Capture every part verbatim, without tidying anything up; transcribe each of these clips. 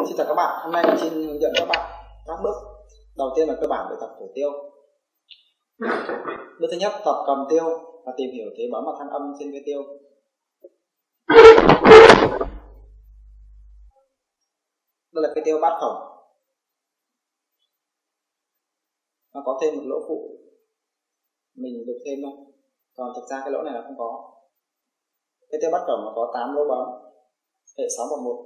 Xin chào các bạn, hôm nay mình xin hướng dẫn các bạn các bước. Đầu tiên là cơ bản để tập thổi tiêu. Bước thứ nhất, tập cầm tiêu và tìm hiểu thế bấm và thanh âm trên cây tiêu. Đây là cây tiêu bát khổng, nó có thêm một lỗ phụ, mình được thêm thôi, còn thực ra cái lỗ này là không có. Cây tiêu bát khổng nó có tám lỗ bấm, hệ sáu một một.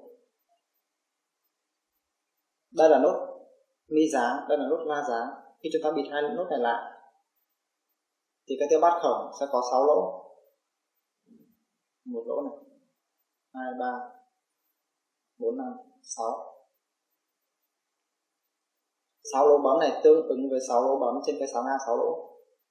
Đây là nốt mi dáng, đây là nốt la dáng. Khi chúng ta bịt hai nốt này lại thì cây tiêu bát khổng sẽ có sáu lỗ. Một lỗ này, hai, ba, bốn, năm, sáu. sáu lỗ bấm này tương ứng với sáu lỗ bấm trên cái sáo ngang sáu lỗ.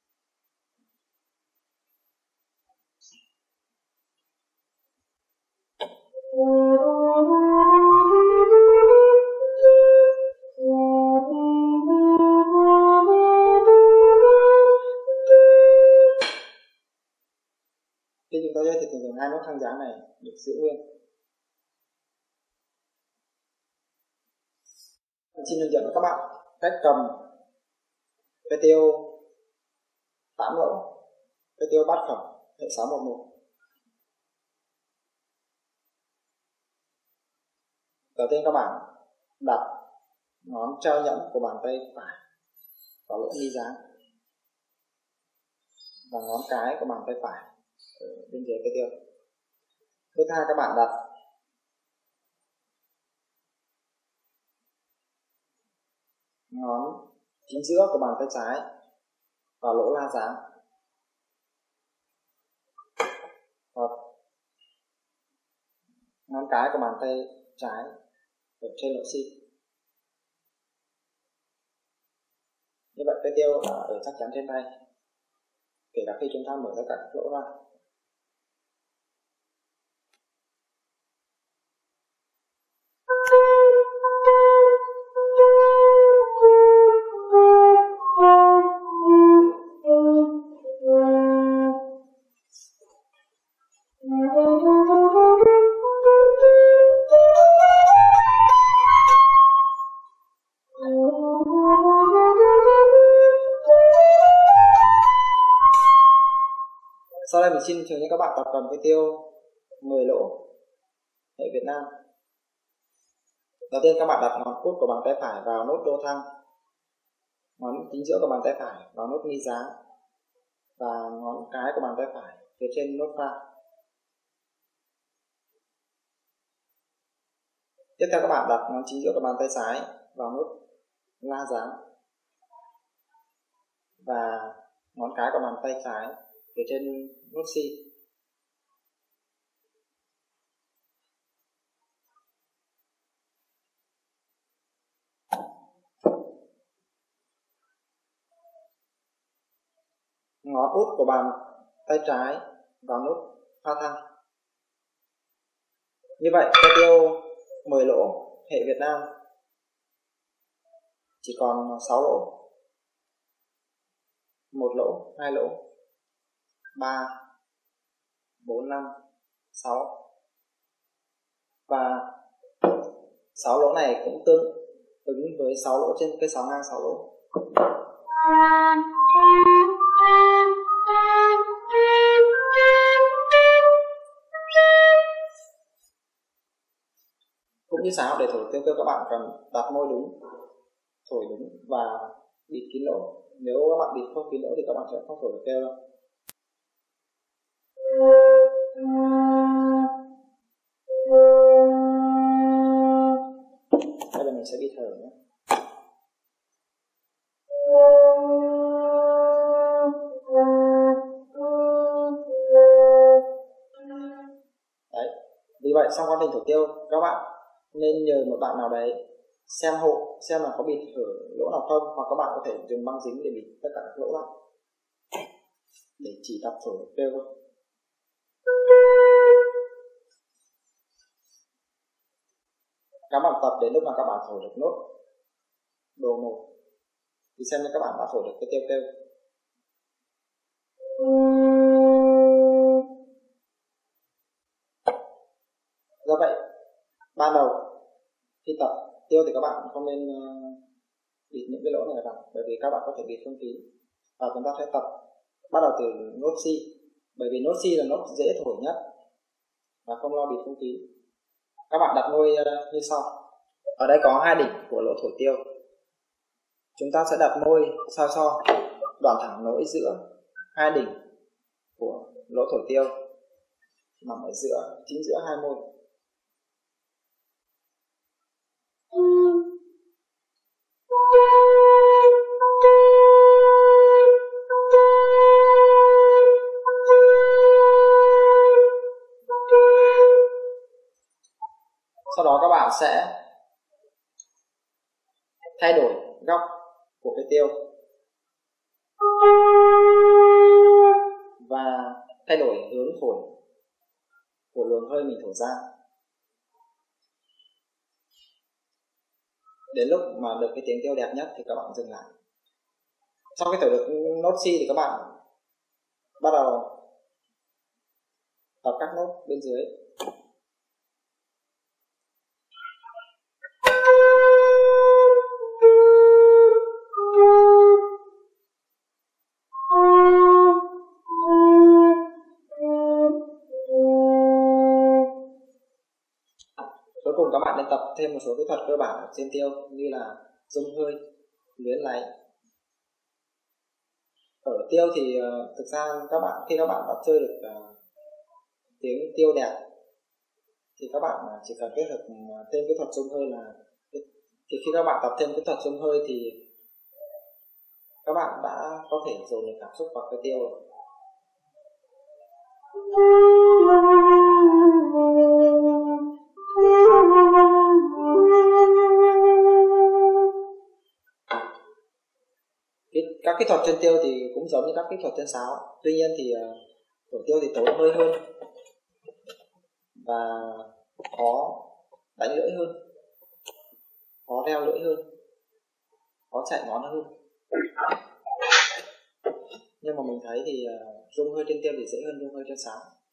Khi chúng ta chơi thì thường thường hai nốt thăng dáng này được giữ nguyên. Mình xin hướng dẫn các bạn cách cầm cây tiêu tám lỗ, cây tiêu bát khổng hệ sáu một một. Đầu tiên các bạn đặt ngón treo nhẫn của bàn tay phải vào lỗ mi dáng và ngón cái của bàn tay phải ở bên dưới cây tiêu. Thứ hai, các bạn đặt ngón chính giữa của bàn tay trái vào lỗ la dáng và ngón cái của bàn tay trái ở trên lỗ xi. Như vậy cây tiêu là ở chắc chắn trên tay, kể cả khi chúng ta mở ra các lỗ ra. Sau đây mình xin hướng dẫn các bạn tập cầm cây tiêu mười lỗ hệ Việt Nam. Đầu tiên các bạn đặt ngón út của bàn tay phải vào nốt đô thăng, ngón chính giữa của bàn tay phải vào nốt mi dáng và ngón cái của bàn tay phải phía trên nốt pha. Tiếp theo các bạn đặt ngón chính giữa của bàn tay trái vào nốt la dáng và ngón cái của bàn tay trái phía trên nốt si. Ngón út của bàn tay trái vào nốt pha thăng. Như vậy cây tiêu mười lỗ hệ Việt Nam chỉ còn sáu lỗ. Một lỗ, hai lỗ, ba, bốn, năm, sáu. Và sáu lỗ này cũng tương ứng với sáu lỗ trên cái sáo ngang sáu lỗ. Cũng như sáo, để thổi tiêu tiêu các bạn cần đặt môi đúng, thổi đúng và bịt kín lỗ. Nếu các bạn bịt không kín lỗ thì các bạn sẽ không thổi được tiêu đâu. Đây là mình sẽ bịt thở nhé. Đấy, vì vậy trong quá trình thổi tiêu các bạn nên nhờ một bạn nào đấy xem hộ xem là có bịt hở lỗ nào không, hoặc các bạn có thể dùng băng dính để bịt tất cả các lỗ lại để chỉ tập thổi tiêu thôi. Các bạn tập đến lúc mà các bạn thổi được nốt đồ một thì xem như các bạn đã thổi được cái tiêu tiêu. Do vậy ban đầu khi tập tiêu thì các bạn không nên uh, bịt những cái lỗ này vào, bởi vì các bạn có thể bịt không khí. Và chúng ta sẽ tập bắt đầu từ nốt C, bởi vì nốt C là nốt dễ thổi nhất và không lo bịt không khí. Các bạn đặt môi uh, như sau. Ở đây có hai đỉnh của lỗ thổi tiêu. Chúng ta sẽ đặt môi sao so, đoạn thẳng nối giữa hai đỉnh của lỗ thổi tiêu, nằm ở giữa, chính giữa hai môi. Sau đó các bạn sẽ thay đổi góc của cái tiêu và thay đổi hướng thổi của luồng hơi mình thổi ra. Đến lúc mà được cái tiếng tiêu đẹp nhất thì các bạn dừng lại. Sau khi thổi được nốt C thì các bạn bắt đầu tập các nốt bên dưới. Cuối cùng các bạn nên tập thêm một số kỹ thuật cơ bản ở trên tiêu như là rung hơi, luyến láy. Ở tiêu thì uh, thực ra các bạn khi các bạn đã chơi được uh, tiếng tiêu đẹp thì các bạn chỉ cần kết hợp uh, thêm kỹ thuật rung hơi là thì khi các bạn tập thêm kỹ thuật rung hơi thì các bạn đã có thể dồn được cảm xúc vào cái tiêu rồi. Các kỹ thuật trên tiêu thì cũng giống như các kỹ thuật trên sáo, tuy nhiên thì uh, thổi tiêu thì tốn hơi hơn và khó đánh lưỡi hơn, khó reo lưỡi hơn, khó chạy ngón hơn. Nhưng mà mình thấy thì uh, rung hơi trên tiêu thì dễ hơn rung hơi trên sáo.